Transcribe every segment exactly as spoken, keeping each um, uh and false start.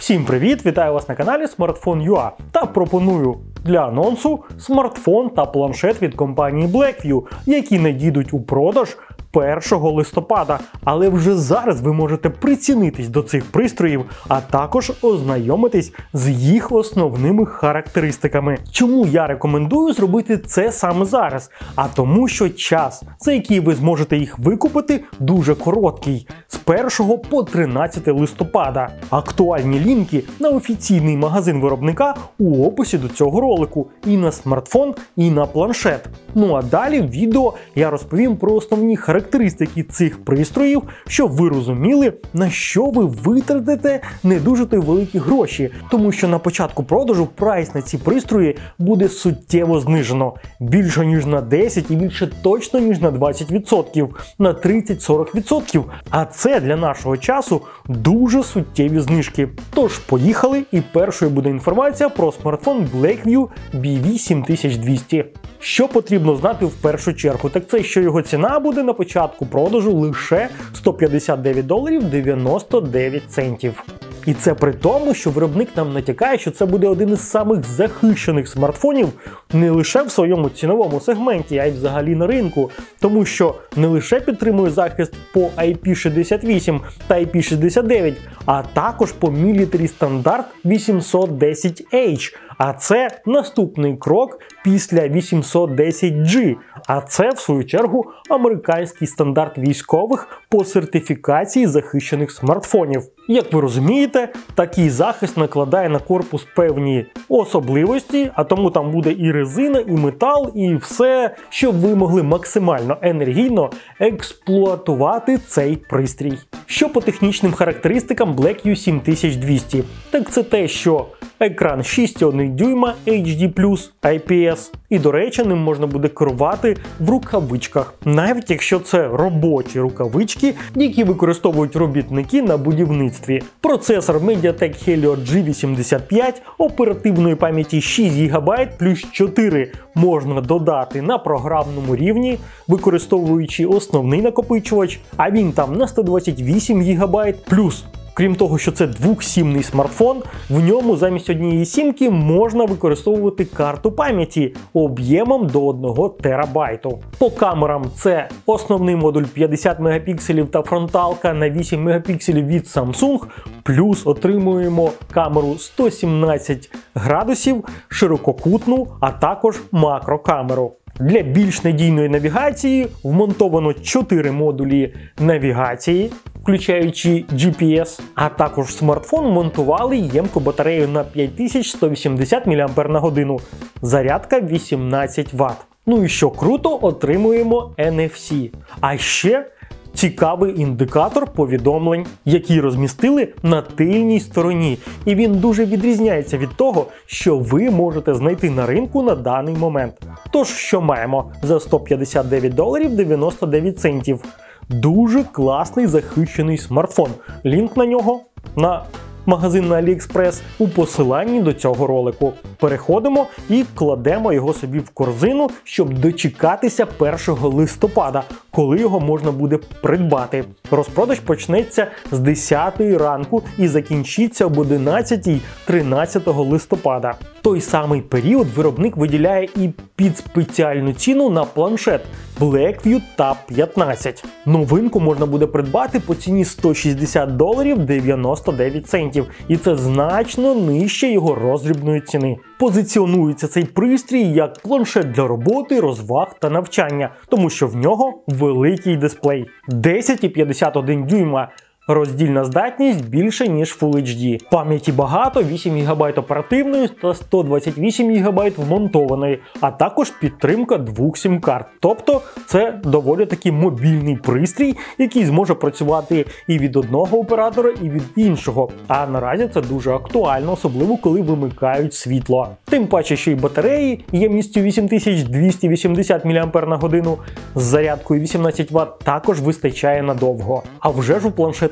Всім привіт! Вітаю вас на каналі Smartphone.ua та пропоную для анонсу смартфон та планшет від компанії Blackview, які надійдуть у продаж першого листопада. Але вже зараз ви можете прицінитись до цих пристроїв, а також ознайомитись з їх основними характеристиками. Чому я рекомендую зробити це саме зараз? А тому, що час, за який ви зможете їх викупити, дуже короткий – з першого по тринадцяте листопада. Актуальні лінки на офіційний магазин виробника у описі до цього ролику і на смартфон, і на планшет. Ну а далі в відео я розповім про основні характеристики цих пристроїв, щоб ви розуміли, на що ви витратите не дуже то й великі гроші, тому що на початку продажу прайс на ці пристрої буде суттєво знижено. Більше ніж на десять і більше точно ніж на двадцять відсотків, на тридцять-сорок відсотків. А це для нашого часу дуже суттєві знижки. Тож поїхали, і першою буде інформація про смартфон Blackview бі ві сім тисяч двісті. Що потрібно знати в першу чергу, так це, що його ціна буде на початку продажу лише сто п'ятдесят дев'ять доларів дев'яносто дев'ять центів. І це при тому, що виробник нам натякає, що це буде один із самих захищених смартфонів не лише в своєму ціновому сегменті, а й взагалі на ринку. Тому що не лише підтримує захист по ай пі шістдесят вісім та ай пі шістдесят дев'ять, а також по Military стандарт вісімсот десять ейч. А це наступний крок після вісімсот десять джі. А це, в свою чергу, американський стандарт військових по сертифікації захищених смартфонів. Як ви розумієте, такий захист накладає на корпус певні особливості, а тому там буде і резина, і метал, і все, щоб ви могли максимально енергійно експлуатувати цей пристрій. Що по технічним характеристикам Blackview сім тисяч двісті? Так це те, що екран шість цілих одна дюйма ейч ді плюс ай пі ес. І, до речі, ним можна буде керувати в рукавичках. Навіть якщо це робочі рукавички, які використовують робітники на будівництві. Процесор MediaTek Helio джі вісімдесят п'ять, оперативної пам'яті шість гігабайт плюс чотири можна додати на програмному рівні, використовуючи основний накопичувач, а він там на сто двадцять вісім гігабайт плюс. Крім того, що це двохсімний смартфон, в ньому замість однієї сімки можна використовувати карту пам'яті об'ємом до одного терабайту. По камерам це основний модуль п'ятдесят мегапікселів та фронталка на вісім мегапікселів від Samsung, плюс отримуємо камеру сто сімнадцять градусів, ширококутну, а також макрокамеру. Для більш надійної навігації вмонтовано чотири модулі навігації, включаючи джі пі ес, а також в смартфон монтували ємку батарею на п'ять тисяч сто вісімдесят міліампер на годину, зарядка вісімнадцять ватт. Ну і що круто, отримуємо ен еф сі. А ще цікавий індикатор повідомлень, який розмістили на тильній стороні. І він дуже відрізняється від того, що ви можете знайти на ринку на даний момент. Тож, що маємо за сто п'ятдесят дев'ять доларів дев'яносто дев'ять центів? Дуже класний захищений смартфон. Лінк на нього на магазин на AliExpress у посиланні до цього ролику. Переходимо і кладемо його собі в корзину, щоб дочекатися першого листопада, коли його можна буде придбати. Розпродаж почнеться з десятої ранку і закінчиться об одинадцятій тринадцятого листопада. Той самий період виробник виділяє і під спеціальну ціну на планшет Blackview Tab п'ятнадцять. Новинку можна буде придбати по ціні сто шістдесят доларів дев'яносто дев'ять центів. І це значно нижче його роздрібної ціни. Позиціонується цей пристрій як планшет для роботи, розваг та навчання, тому що в нього великий дисплей. десять цілих п'ятдесят один дюйма. Роздільна здатність більше, ніж Full ейч ді. Пам'яті багато, вісім гігабайт оперативної та сто двадцять вісім гігабайт вмонтованої, а також підтримка двох сім-карт. Тобто це доволі таки мобільний пристрій, який зможе працювати і від одного оператора, і від іншого. А наразі це дуже актуально, особливо коли вимикають світло. Тим паче, що й батареї ємністю вісім тисяч двісті вісімдесят міліампер на годину з зарядкою вісімнадцять ватт також вистачає надовго. А вже ж у планшет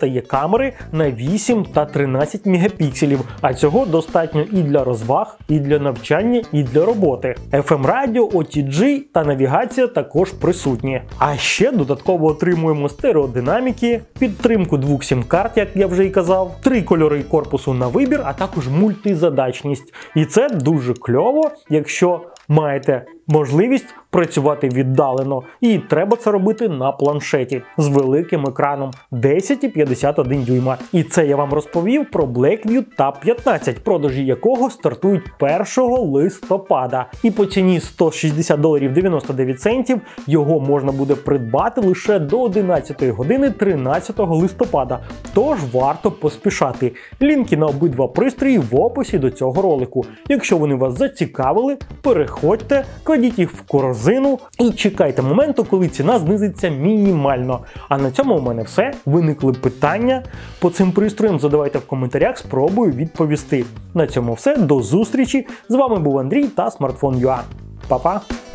гаджета є камери на вісім та тринадцять мегапікселів, а цього достатньо і для розваг, і для навчання, і для роботи. еф ем радіо, о ті джі та навігація також присутні. А ще додатково отримуємо стереодинаміки, підтримку двох сім-карт, як я вже і казав, три кольори корпусу на вибір, а також мультизадачність. І це дуже кльово, якщо маєте можливість працювати віддалено, і треба це робити на планшеті з великим екраном десять і п'ятдесят один дюйма. І це я вам розповів про Blackview Tab п'ятнадцять, продажі якого стартують першого листопада. І по ціні сто шістдесят доларів дев'яносто дев'ять центів його можна буде придбати лише до одинадцятої години тринадцятого листопада. Тож варто поспішати. Лінки на обидва пристрої в описі до цього ролику. Якщо вони вас зацікавили, переходьте, кладіть їх в корзину і чекайте моменту, коли ціна знизиться мінімально. А на цьому у мене все. Виникли питання по цим пристроям, задавайте в коментарях, спробую відповісти. На цьому все, до зустрічі. З вами був Андрій та смартфон точка ю а. Па-па!